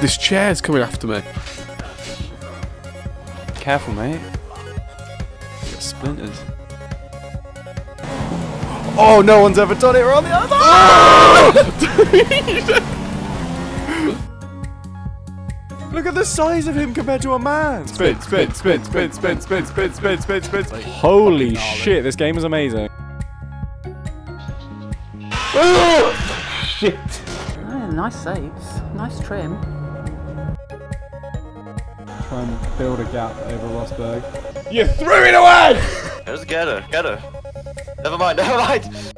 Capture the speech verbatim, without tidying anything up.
This chair's coming after me. Careful, mate. You got splinters. Oh, no one's ever done it. We're on the other side. Look at the size of him compared to a man. Spin, spin, spin, spin, spin, spin, spin, spin, spin, spin, spin. Holy shit, this game is amazing. Shit. Oh, nice saves. Nice trim. Try and build a gap over Rosberg. You threw it away! Just get her, get her. Never mind, never mind.